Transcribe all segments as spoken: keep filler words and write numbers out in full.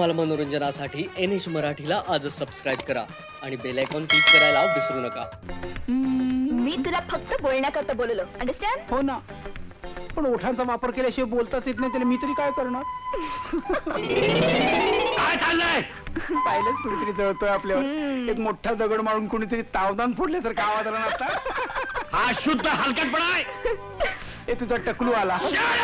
धमाल मनोरंजनासाठी N H मराठीला आजच सबस्क्राईब करा आणि बेल आयकॉन क्लिक करायला विसरू नका. मी तुला फक्त बोलण्याकरता बोललो, अंडरस्टँड? हो ना, पण ओठांचा वापर केल्याशिवाय बोलताच येत नाही त्याला मी तरी काय करणार? काय चाललंय? पाहिलंच कुणीतरी जळतोय आपल्यावर. एक मोठा दगड मारून कुणीतरी तावदान फोडल्यासारखं आवाज आला नसता. हा शुद्ध हलकटपणा आहे. हे तुझा टकलू आला.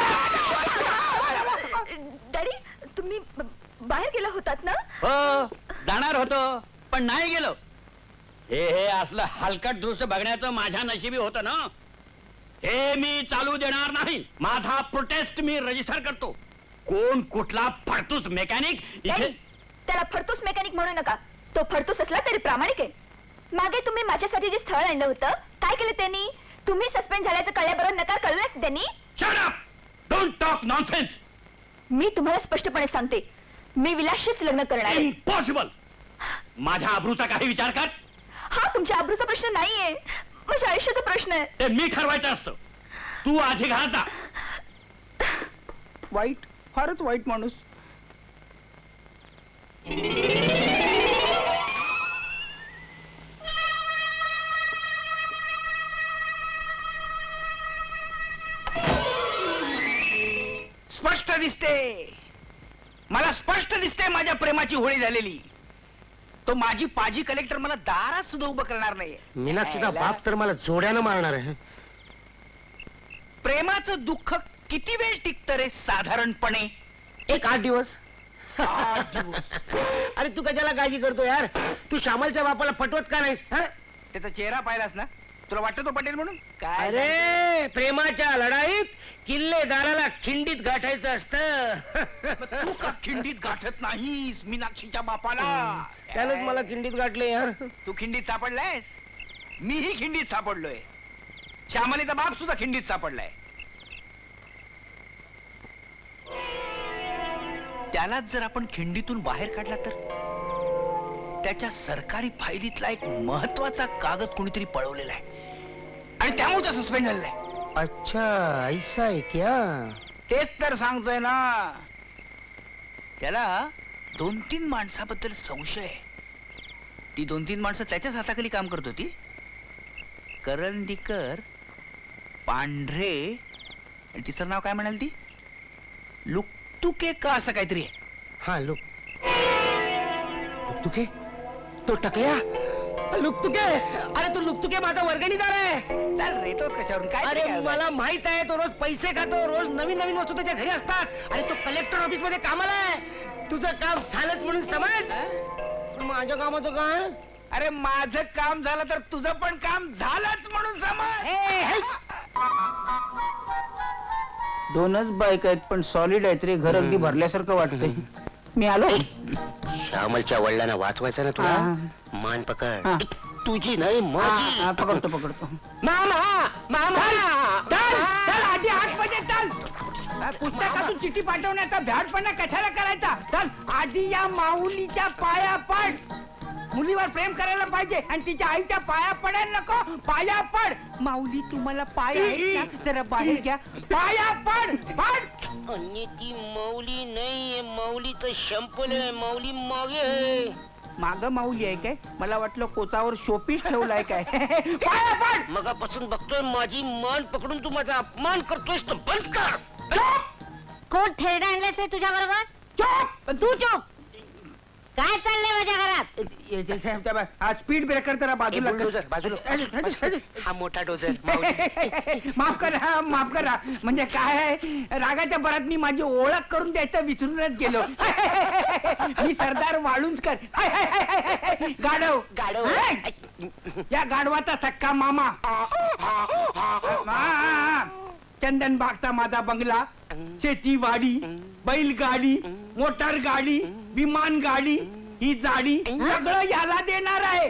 डॅडी, तुम्ही बाहेर गेला होतात ना? हो, जाणार होतो पण नाही गेलो. हे हे असलं हलकट दृश्य बघण्याचं माझ्या नशिबी होतं ना. हे मी चालू देणार नाही. माझा प्रोटेस्ट मी रजिस्टर करतो. कोण कुठला फडतूस मेकॅनिक इथे. त्याला फडतूस मेकॅनिक म्हणू नका. तो फडतूस असला तरी प्रामाणिक आहे. मागे तुम्ही माझ्यासाठी जे स्थळ आणलं होतं, काय केलं त्यांनी? तुम्ही सस्पेंड झाल्याचं कळल्याबरोबर नकार कळलाच त्यांनी. Shut up, don't talk nonsense. मी तुम्हाला स्पष्टपणे सांगते, मी विलासशीच लग्न करणार आहे. इम्पॉसिबल. माझ्या आबरूचा काही विचार कर. हा तुमच्या आबरूचा प्रश्न नाहीये, माझ्या आयुष्याचा प्रश्न आहे. ते मी ठरवायचं असतं. तू आधी घरात जा. वाईट, फारच वाईट माणूस. स्पष्ट दिसते, मला स्पष्ट दिसते माझ्या प्रेमाची होळी झालेली. तो माझी पाजी कलेक्टर मला दारात सुद्धा उभं करणार नाहीये. मीनाक्षीचा बाप तर मला जोड्यानं मारणार आहे. प्रेमाचं दुःख किती वेळ टिकतं रे साधारणपणे? एक आठ दिवस. अरे तू कशाला काळजी करतो यार? तू श्यामलच्या बापाला पटवत का नाहीस? त्याचा चेहरा पाहिलास ना, तुला वाटतं तो पटेल म्हणून? काय अरे प्रेमाच्या लढाईत किल्लेदाराला खिंडीत गाठायचं असतं. तू का खिंडीत गाठत नाहीस मीनाक्षीच्या बापाला? त्यानंच मला खिंडीत गाठले यार. तू खिंडीत सापडलायस, मीही खिंडीत सापडलोय. श्यामलीचा बाप सुद्धा खिंडीत सापडलाय. त्यालाच जर आपण खिंडीतून बाहेर काढला तर त्याच्या सरकारी फायलीतला एक महत्वाचा कागद कोणीतरी पळवलेला आहे आणि त्यामुळे तो सस्पेंड झालेला आहे. अच्छा ऐसा है क्या? तेच तर सांगतोय ना. त्याला दोन तीन माणसाबद्दल संशय आहे. ती दोन तीन माणसं त्याच्याच हाताखाली काम करत होती. करंदीकर, पांढरे आणि तिचं नाव काय म्हणाल ती? लुकतुके का असं काहीतरी आहे. हा लुक लुकतुके, तो टकल्या लुकतुके. अरे तू लुकतुके माझा वर्गणीदार आहे. चाल रे, तोच कशावरून काय? अरे मला माहित आहे, तो रोज पैसे खातो, रोज नवीन नवीन वस्तू त्याच्या घरी असतात. अरे तो कलेक्टर ऑफिस मध्ये कामाला आहे. तुझं काम झालंच म्हणून समज. माझ्या कामाचं काय? अरे माझं काम झालं तर तुझं पण काम झालंच म्हणून समज. दोनच बाईक आहेत पण सॉलिड आहेत रे. घर अगदी भरल्यासारखं वाटतंय. मी आलो. श्यामलच्या वडिलांना वाचवायचं ना तुला. मान पकड. तुझी नाही माझी. पकडतो पकडतो. मामा मामा आधी आठ मध्ये चाल. पुस्तकातून चिठ्ठी पाठवण्याचा भ्याडपणा कशाला करायचा? चल आधी या माऊलीच्या पाया पड. मुलीवर प्रेम करायला पाहिजे आणि तिच्या आईच्या पाया पडायला नको. पाया पड. माऊली तुम्हाला पाया जरा बाहेर घ्या. पाया पड पड. आणि ती माऊली नाही, माऊलीचं शंपल आहे. माऊली मागे आहे. माग माऊली आहे काय? मला वाटलं कोचावर शोपीस ठेवलाय काय. पाया पड. मगापासून बघतोय माझी मान पकडून तू माझा अपमान करतोयस तर बंद कर. कोण ठेरडा आणलेस तुझ्या बरोबर? चुप. तू चुप. काय चाललंय माझ्या घरात? हा स्पीड ब्रेकर जरा बाजूला डोजर बाजूला. हा मोठा डोजर. माफ करा माफ करा. म्हणजे काय आहे, रागाच्या भरात मी माझी ओळख करून द्यायचं विसरूनच गेलो. मी सरदार वाळुंजकर. गाढव गाढव. या गाढवाचा सक्का मामा. चंदन बागचा माझा बंगला, शेतीवाडी, बैलगाडी, मोटार गाडी, विमान गाडी, ही जाडी सगळं याला देणार आहे.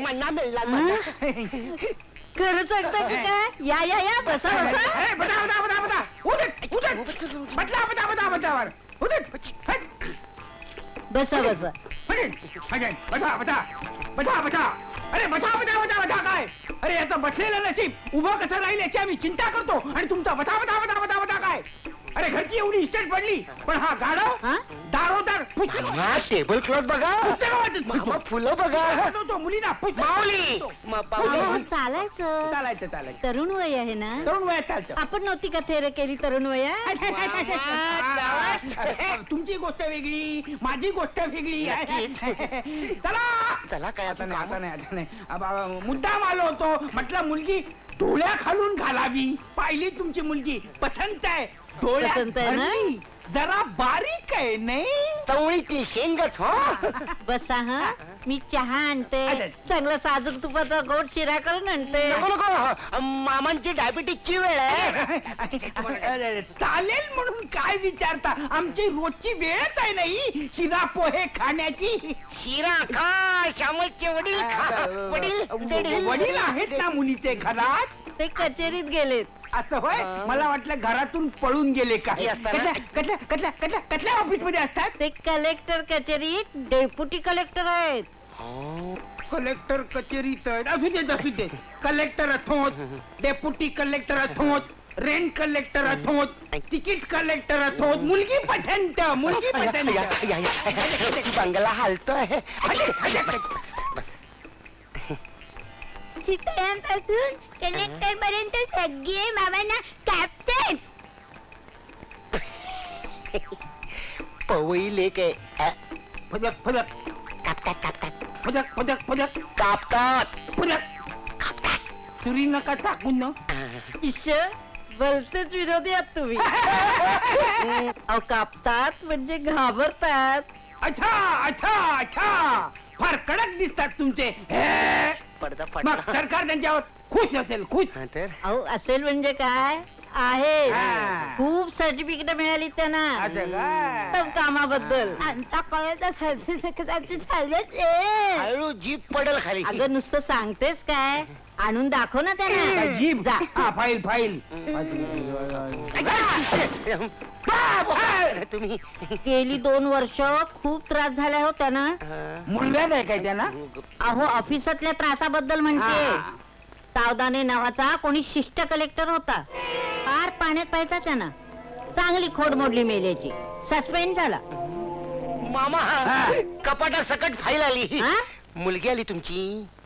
खरं सांगता की काय? या या या बसा बसा. बता बता बता बता. उठट उठट. बदला बता बता बतावर. उठट. बसा बसा. बता बता बता बता. अरे बता बता बता बता काय? अरे याचं बसलेलं नशीब उभं कसं राहील याची आम्ही चिंता करतो आणि तुमचा बता बता बता बता बता काय? अरे घरची एवढी इस्टेट पडली पण हा गाढव दारोदार पुस्तक मामा टेबल क्लॉथ बघा. वाटत मामा फुलं बघा. तो मुलीना माऊली म- पाऊली. अहो, चालायचं चालायचं चालायचं तरुण वय आहे ना तरुण वयात चालतं. आपण नव्हती का थेर केली तरुण वया तुमची गोष्ट वेगळी माझी गोष्ट वेगळी आहे. चला चला काय आता आता नाही आता काम? नाही आता नाही अब- अब- मुद्दाम आलो होतो म्हटलं मुलगी डोळ्या खालून घालावी. पाहिली तुमची मुलगी पसंत आहे. डोळ्यात पसंत आहे ना? भरली. जरा बारीक आहे नाही. चवळीतली शेंगच हो. बसा हा मी चहा आणते अरे. चांगला साजूक तुपाचा गोड शिरा करून आणते नको नको मामांची डायबिटीसची वेळ आहे. अरे, चालेल म्हणून काय विचारता आमची रोजची वेळच आहे नाही शिरा पोहे खाण्याची. शिरा खा श्यामलचे वडील खा. वडील वडील वडील आहेत ना मुलीचे घरात. ते कचेरीत गेलेत असं होय मला वाटलं घरातून पळून गेले काय. हे असताना? कटल्या कटल्या कटल्या कटल्या कटल्या ऑफिस मध्ये असतात. ते कलेक्टर कचेरीत डेप्युटी कलेक्टर आहेत कलेक्टर कचेरीत आहेत. असू देत असू दे. कलेक्टर अथोत डेप्युटी कलेक्टर अथोत रेंट कलेक्टर अथोत तिकीट कलेक्टर अथोत मुलगी पठंत मुलगी या, पठंत. या, या, या. बंगला हालतोय. शिकण्यापासून कलेक्टर पर्यंत सगळे मामांना कॅप्टन. पवई लेक आहे. अ, फदक फदक कापतात कापतात फदक फदक फदक कापतात. फदक तुरी नका टाकून ना. ईश्वर भलतेच विरोधी आहात तुम्ही अहो कापतात म्हणजे घाबरतात अच्छा अच्छा अच्छा फार कडक दिसतात तुमचे. हे. पडदा मग पडदा. सरकार त्यांच्यावर खुश असेल खुश. हा तर अहो असेल म्हणजे काय आहे हा. खूप सर्टिफिकेट मिळाली त्यांना असं काय? उत्तम कामाबद्दल आमचा कळत हळू जीप पडल खाली. अगं नुसतं सांगतेस काय आणून दाखव ना त्यांना जीप जा हा फाईल फाईल. बाप! तुम्ही गेली दोन वर्ष खूप त्रास झाला हो त्यांना मुलगा आहे काय त्यांना. अहो ऑफिसातल्या त्रासाबद्दल म्हणते हा. सावधाने नावाचा कोणी शिष्ट कलेक्टर होता फार पाण्यात पाहायचा त्यांना चांगली खोड मोडली मेल्याची सस्पेंड झाला मामा हा. कपाटा सकट फाईल आली. हा? मुलगी आली तुमची.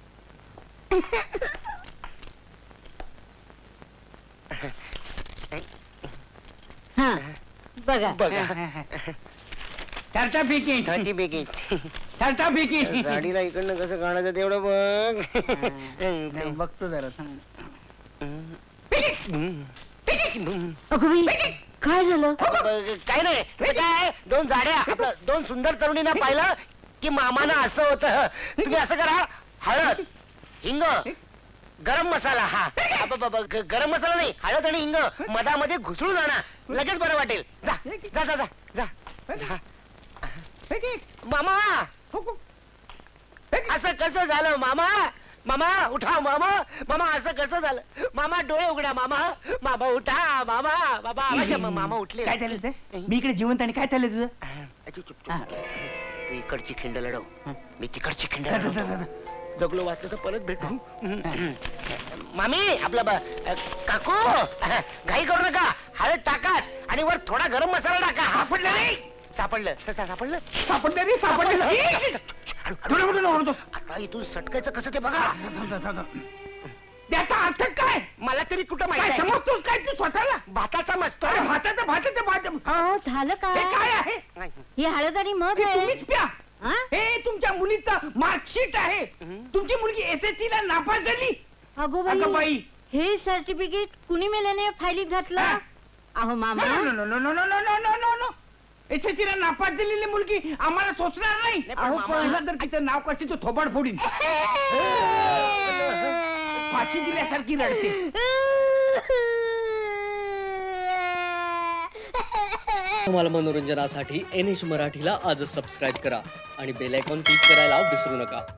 हा बघा बघा सर्टिफिकेट थर्टी बेकिंग. सर्टिफिकेट. गाडीला इकडनं कसं काढायचं तेवढं बघ. बघतो जरा सांग. अगं बाई, काय झालं काय नाही हे काय दोन जाड्या आपलं दोन सुंदर तरुणींना पाहिलं की मामानं असं होतं. तुम्ही असं करा हळद हिंग गरम मसाला हा अब- अब- अब- ग- गरम मसाला नाही हळद आणि हिंग मधामध्ये घुसळून आणा लगेच बरं वाटेल. जा जा जा जा जा जा. मामा असं कसं झालं मामा. मामा उठा मामा. मामा असं कसं झालं. मामा डोळे उघडा मामा. मामा उठा मामा. बाबा आवाज आहे. मामा उठले. काय झालं ते? मी इकडे जिवंत आणि काय चाललं तुझं. अजी, चुप, चुप. तू इकडची खिंड लढव मी तिकडची खिंड लढवतो. जगलो वाचलं तर परत भेटू. मामी आपला ब- काकू घाई करू नका. हळद टाकाच आणि वर थोडा गरम मसाला टाका. सापडलं नाही. सापडलं स- स- सापडलं. सापडलं नाही सापडलं नाही. थोडं मोठं ओरडतो. आता इथून सटकायचं कसं ते बघा. त्याचा अर्थ काय. मला तरी कुठं काय माहिती आहे? समजतोस काय तू स्वतःला. भाताचा मस्त अरे भाताचं भाताचं भात. अहो झालं हे काय काय आहे. ही हळद आणि मध हे आहे तुम्हीच प्या. हा? हे तुमच्या मुलीचं मार्कशीट आहे. तुमची मुलगी एस एस सी ला नापास झाली. अगो अगं बाई बाई. हे सर्टिफिकेट कुणी मेल्याने फायलीत घातलं हा? अहो मामा no no no no no no no no no no no S S C ला नापास झालेली मुलगी आम्हाला सोचणार नाही. पण अहो, मामा- पहिला जर तिचं नाव कशी तो थोबाड फोडीन. फाशी दिल्यासारखी रडते. तुम्हाला मनोरंजनासाठी एन एच मराठीला आजच सबस्क्राईब करा आणि बेल आयकॉन क्लिक करायला विसरू नका.